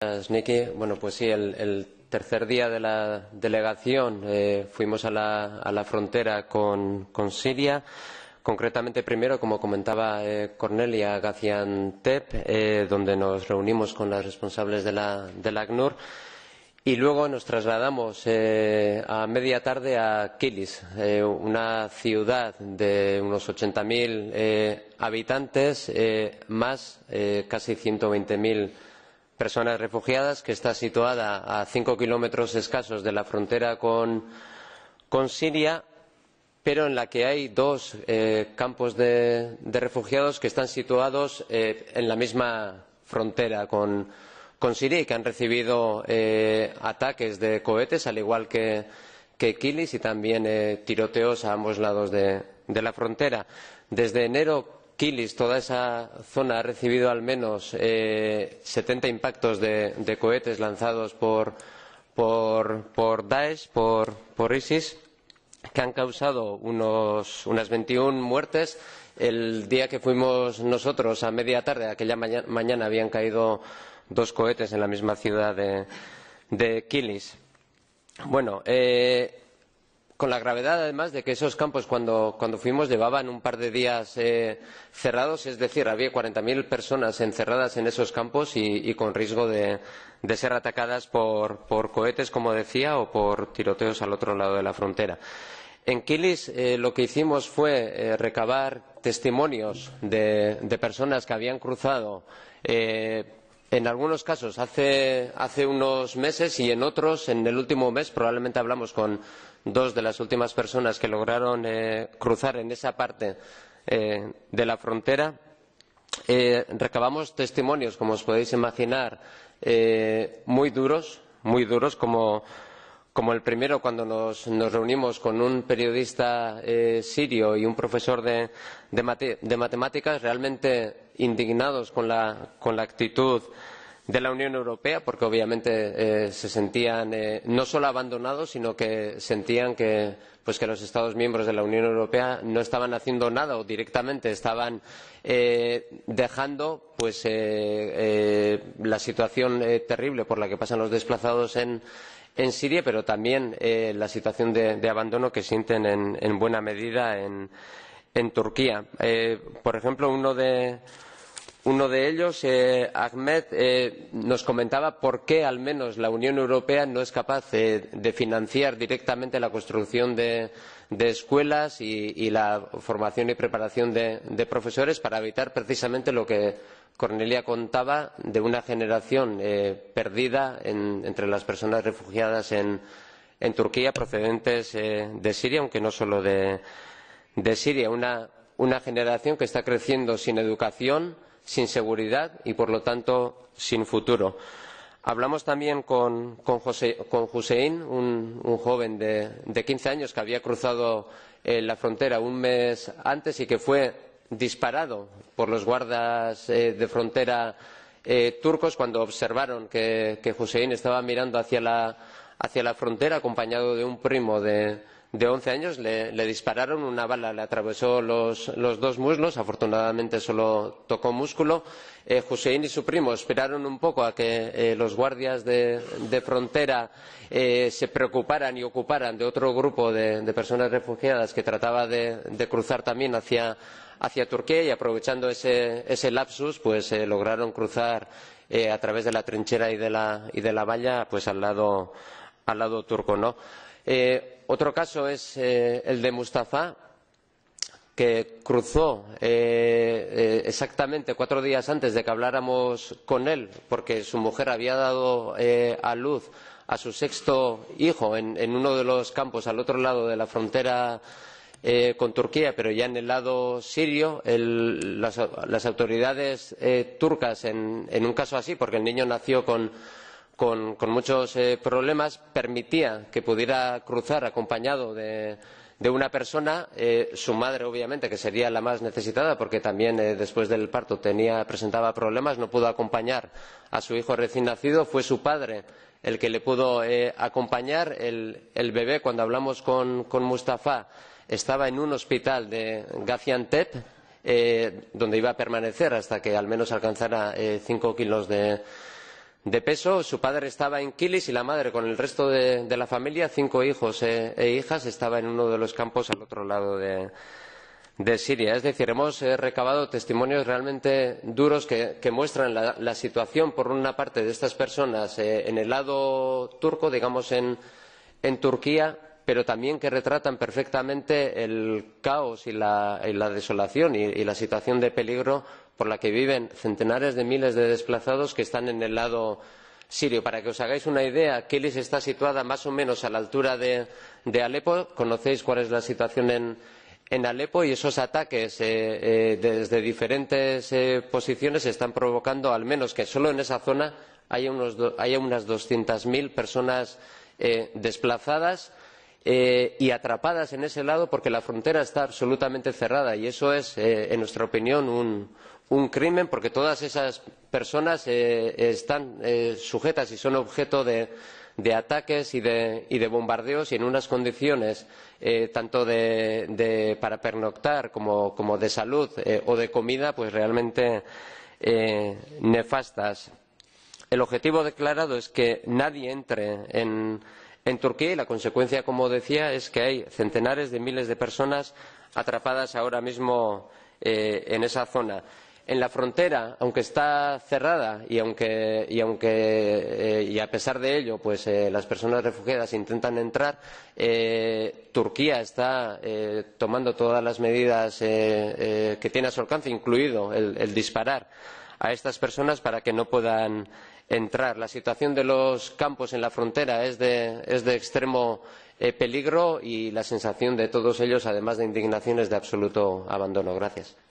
Nicky. Bueno, pues sí, el tercer día de la delegación fuimos a la frontera con Siria. Concretamente, primero, como comentaba Cornelia, a Gaziantep, donde nos reunimos con las responsables de la ACNUR. Y luego nos trasladamos a media tarde a Kilis, una ciudad de unos 80.000 habitantes, más casi 120.000 personas refugiadas, que está situada a 5 kilómetros escasos de la frontera con Siria, pero en la que hay dos campos de refugiados que están situados en la misma frontera con Siria y que han recibido ataques de cohetes, al igual que Kilis, y también tiroteos a ambos lados de la frontera. Desde enero, Kilis, toda esa zona, ha recibido al menos 70 impactos de cohetes lanzados por Daesh, por ISIS, que han causado unas 21 muertes. El día que fuimos nosotros, a media tarde, aquella mañana, habían caído 2 cohetes en la misma ciudad de Kilis. Bueno, con la gravedad, además, de que esos campos, cuando fuimos, llevaban un par de días cerrados, es decir, había 40.000 personas encerradas en esos campos y con riesgo de ser atacadas por cohetes, como decía, o por tiroteos al otro lado de la frontera. En Kilis lo que hicimos fue recabar testimonios de personas que habían cruzado, en algunos casos hace unos meses, y en otros en el último mes. Probablemente hablamos con 2 de las últimas personas que lograron cruzar en esa parte de la frontera. Recabamos testimonios, como os podéis imaginar, muy duros, como el primero, cuando nos reunimos con un periodista sirio y un profesor de matemáticas, realmente indignados con la actitud de la Unión Europea, porque obviamente se sentían no solo abandonados, sino que sentían que los Estados miembros de la Unión Europea no estaban haciendo nada, o directamente estaban dejando la situación terrible por la que pasan los desplazados en Siria, pero también la situación de abandono que sienten en buena medida en Turquía. Por ejemplo, uno de ellos, Ahmed, nos comentaba por qué al menos la Unión Europea no es capaz de financiar directamente la construcción de escuelas y la formación y preparación de profesores, para evitar precisamente lo que Cornelia contaba, de una generación perdida entre las personas refugiadas en Turquía, procedentes de Siria, aunque no solo de Siria. Una generación que está creciendo sin educación, sin seguridad y, por lo tanto, sin futuro. Hablamos también con Hussein, un joven de 15 años que había cruzado la frontera un mes antes y que fue disparado por los guardas de frontera turcos cuando observaron que Hussein estaba mirando hacia la frontera, acompañado de un primo de 11 años. Le dispararon, una bala le atravesó los 2 muslos, afortunadamente solo tocó músculo. Hussein y su primo esperaron un poco a que los guardias de frontera se preocuparan y ocuparan de otro grupo de personas refugiadas que trataba de cruzar también hacia Turquía, y aprovechando ese lapsus, lograron cruzar a través de la trinchera y de la valla, al lado turco, ¿no? Otro caso es el de Mustafa, que cruzó exactamente 4 días antes de que habláramos con él, porque su mujer había dado a luz a su 6.º hijo en uno de los campos al otro lado de la frontera con Turquía, pero ya en el lado sirio. Las autoridades turcas, en un caso así, porque el niño nació con muchos problemas, permitía que pudiera cruzar acompañado de una persona. Su madre, obviamente, que sería la más necesitada, porque también después del parto presentaba problemas, no pudo acompañar a su hijo recién nacido. Fue su padre el que le pudo acompañar. El bebé, cuando hablamos con Mustafa, estaba en un hospital de Gaziantep, donde iba a permanecer hasta que al menos alcanzara 5 kilos de de peso. Su padre estaba en Kilis y la madre, con el resto de la familia, 5 hijos e hijas, estaba en uno de los campos al otro lado de Siria. Es decir, hemos recabado testimonios realmente duros que muestran la situación, por una parte, de estas personas en el lado turco, digamos en Turquía, pero también que retratan perfectamente el caos y la desolación y la situación de peligro por la que viven centenares de miles de desplazados que están en el lado sirio. Para que os hagáis una idea, Kilis está situada más o menos a la altura de Alepo. Conocéis cuál es la situación en Alepo, y esos ataques desde diferentes posiciones están provocando, al menos que solo en esa zona haya unas 200.000 personas desplazadas y atrapadas en ese lado, porque la frontera está absolutamente cerrada, y eso es, en nuestra opinión, un crimen, porque todas esas personas están sujetas y son objeto de ataques y de bombardeos, y en unas condiciones tanto para pernoctar como de salud o de comida, pues realmente nefastas. El objetivo declarado es que nadie entre en Turquía, y la consecuencia, como decía, es que hay centenares de miles de personas atrapadas ahora mismo en esa zona. En la frontera, aunque está cerrada y a pesar de ello, pues las personas refugiadas intentan entrar, Turquía está tomando todas las medidas que tiene a su alcance, incluido el disparar a estas personas para que no puedan entrar. La situación de los campos en la frontera es de extremo peligro, y la sensación de todos ellos, además de indignación, es de absoluto abandono. Gracias.